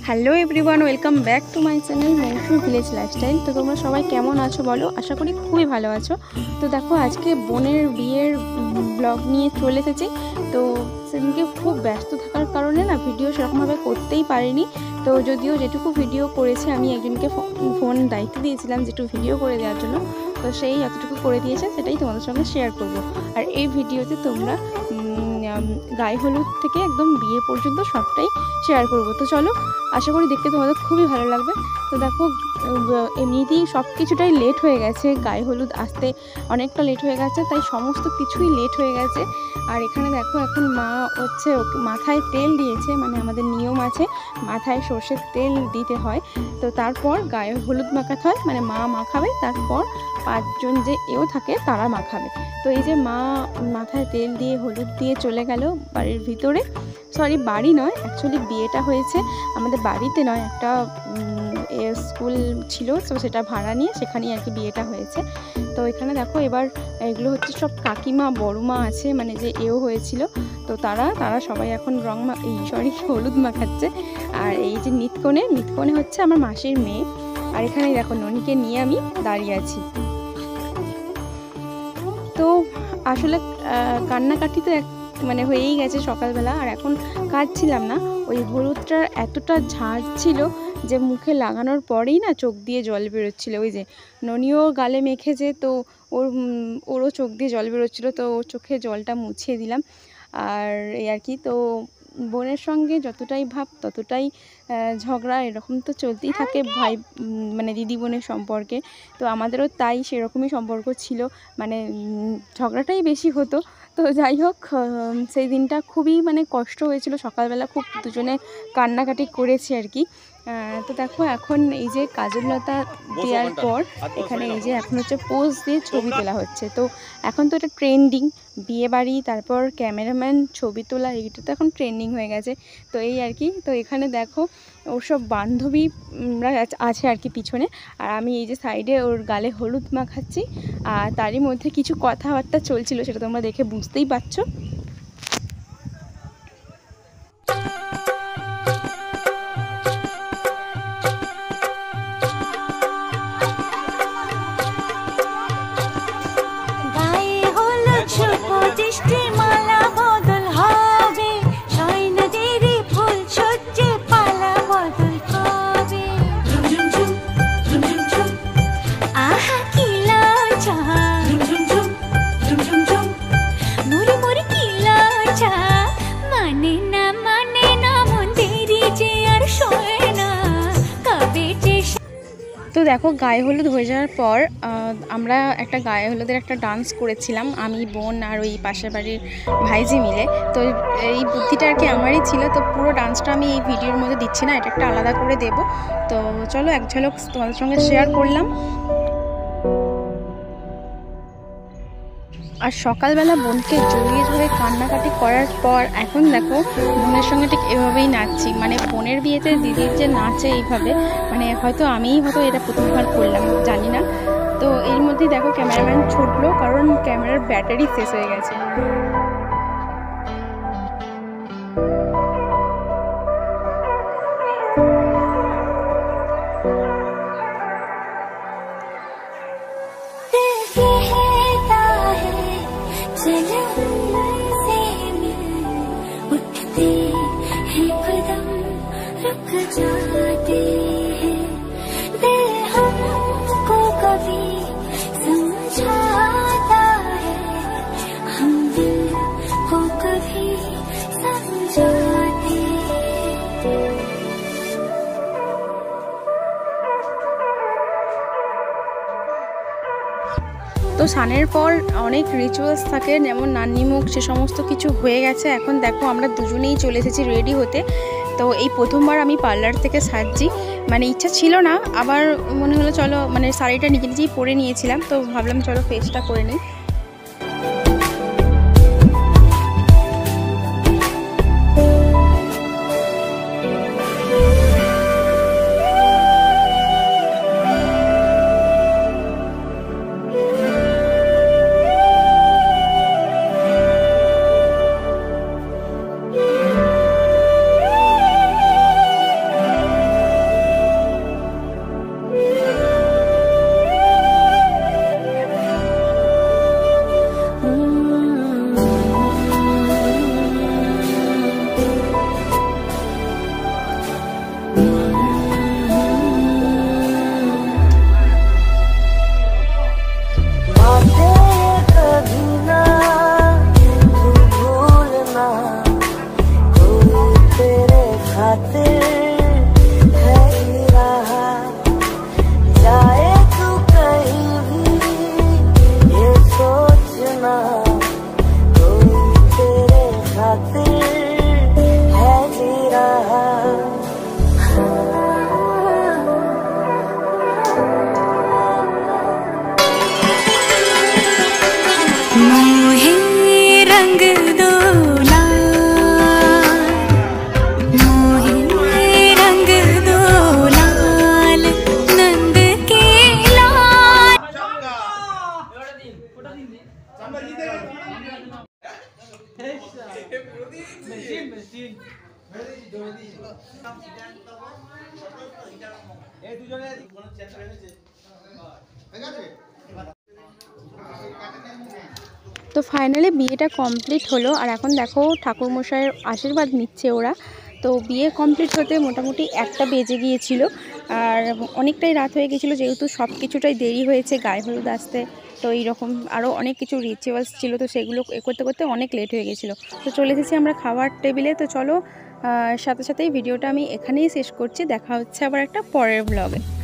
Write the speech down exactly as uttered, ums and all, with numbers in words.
Hello everyone, welcome back to my channel Mousumi village lifestyle. তো তোমরা সবাই কেমন আছো বলো? আশা করি খুবই ভালো আছো। তো দেখো আজকে বোনের বিয়ের ব্লগ নিয়ে চলে এসেছি। তো সেদিনকে খুব ব্যস্ত থাকার কারণে না ভিডিও সেরকমভাবে করতেই পারিনি। তো যদিও যেটুকু ভিডিও করেছি আমি একজনকে ফোন দায়িত্ব দিয়েছিলাম যেটুকু ভিডিও করে দেওয়ার জন্য, তো সেই যতটুকু করে দিয়েছে সেটাই তোমাদের সঙ্গে শেয়ার করব। আর এই ভিডিওতে তোমরা গায়ে হলুদ থেকে একদম বিয়ে পর্যন্ত সবটাই শেয়ার করব। তো চলো, আশা করি দেখতে তোমাদের খুবই ভালো লাগবে। তো দেখো এমনিতেই সব কিছুটাই লেট হয়ে গেছে, গায়ে হলুদ আসতে অনেকটা লেট হয়ে গেছে, তাই সমস্ত কিছুই লেট হয়ে গেছে। আর এখানে দেখো এখন মা হচ্ছে ওকে মাথায় তেল দিয়েছে, মানে আমাদের নিয়ম আছে মাথায় সর্ষের তেল দিতে হয়। তো তারপর গায়ে হলুদ মাখাতে হয়, মানে মা মাখাবে, তারপর পাঁচজন যে এও থাকে তারা মাখাবে। তো এই যে মা মাথায় তেল দিয়ে হলুদ দিয়ে চলে গেল বাড়ির ভিতরে। সরি, বাড়ি নয়, অ্যাকচুয়ালি বিয়েটা হয়েছে আমাদের বাড়িতে নয়, একটা স্কুল ছিল, তো সেটা ভাড়া নিয়ে সেখানেই আর কি বিয়েটা হয়েছে। তো এখানে দেখো এবার এগুলো হচ্ছে সব কাকিমা বড়মা আছে, মানে যে এও হয়েছিল, তো তারা তারা সবাই এখন রং মা এই সরি হলুদ মাখাচ্ছে। আর এই যে নিতকনে নিতকনে হচ্ছে আমার মাসির মেয়ে। আর এখানে দেখো ননিকে নিয়ে আমি দাঁড়িয়ে আছি। তো আসলে কান্নাকাটি তো এক মানে হয়েই গেছে সকালবেলা, আর এখন কাঁদছিলাম না, ওই হলুদটার এতটা ঝাঁঝ ছিল যে মুখে লাগানোর পরেই না চোখ দিয়ে জল বেরোচ্ছিলো। ওই যে ননিও গালে মেখেছে, তো ওর ওরও চোখ দিয়ে জল বেরোচ্ছিলো, তো ওর চোখে জলটা মুছিয়ে দিলাম। আর এই আর কি, তো বোনের সঙ্গে যতটাই ভাব ততটাই ঝগড়া, এরকম তো চলতেই থাকে ভাই মানে দিদি বোনের সম্পর্কে। তো আমাদেরও তাই সেরকমই সম্পর্ক ছিল, মানে ঝগড়াটাই বেশি হতো। তো যাই হোক, সেই দিনটা খুবই মানে কষ্ট হয়েছিল, সকালবেলা খুব দুজনে কান্নাকাটি করেছি আর কি। তো দেখো এখন এই যে কাজললতা দেওয়ার পর এখানে এই যে এখন হচ্ছে পোজ দিয়ে ছবি তোলা হচ্ছে। তো এখন তো এটা ট্রেন্ডিং, বিয়ে বাড়ি তারপর ক্যামেরাম্যান ছবি তোলা, এইটা তো এখন ট্রেন্ডিং হয়ে গেছে। তো এই আর কি, তো এখানে দেখো ওর সব বান্ধবীরা আছে আর কি পিছনে, আর আমি এই যে সাইডে ওর গালে হলুদ মাখাচ্ছি। আর তারই মধ্যে কিছু কথাবার্তা চলছিল, সেটা তোমরা দেখে বুঝতেই পারছো। তো দেখো গায়ে হলুদ হয়ে যাওয়ার পর আমরা একটা গায়ে হলুদের একটা ডান্স করেছিলাম, আমি বোন আর ওই পাশের বাড়ির ভাইজি মিলে। তো এই বুদ্ধিটা আর কি আমারই ছিল। তো পুরো ডান্সটা আমি এই ভিডিওর মধ্যে দিচ্ছি না, এটা একটা আলাদা করে দেব। তো চলো এক ঝলক তোমাদের সঙ্গে শেয়ার করলাম। আর সকালবেলা বোনকে জড়িয়ে ধরে কান্নাকাটি করার পর এখন দেখো বোনের সঙ্গে ঠিক এভাবেই নাচছি, মানে বোনের বিয়েতে দিদির যে নাচে এইভাবে, মানে হয়তো আমিই হয়তো এটা প্রথমবার করলাম, জানি না। তো এর মধ্যেই দেখো ক্যামেরাম্যান ছুটলো, কারণ ক্যামেরার ব্যাটারি শেষ হয়ে গেছে। তো স্নানের পর অনেক রিচুয়ালস থাকে, যেমন নান্নিমুখ, সে সমস্ত কিছু হয়ে গেছে। এখন দেখো আমরা দুজনেই চলে এসেছি রেডি হতে। তো এই প্রথমবার আমি পার্লার থেকে সাজছি, মানে ইচ্ছা ছিল না, আবার মনে হলো চলো, মানে শাড়িটা নিজে নিজেই পরে নিয়েছিলাম, তো ভাবলাম চলো ফেসটা করে নিই। তো ফাইনালি বিয়েটা কমপ্লিট হলো, আর এখন দেখো ঠাকুরমশাইয়ের আশীর্বাদ নিচ্ছে ওরা। তো বিয়ে কমপ্লিট হতে মোটামুটি একটা বেজে গিয়েছিল, আর অনেকটাই রাত হয়ে গেছিলো, যেহেতু সব কিছুটাই দেরি হয়েছে গায়ে হলুদ আসতে। তো এইরকম আরও অনেক কিছু রিচুয়ালস ছিল, তো সেগুলো এ করতে করতে অনেক লেট হয়ে গেছিলো। তো চলে এসেছি আমরা খাওয়ার টেবিলে। তো চলো সাথে সাথেই ভিডিওটা আমি এখানেই শেষ করছি, দেখা হচ্ছে আবার একটা পরের ব্লগে।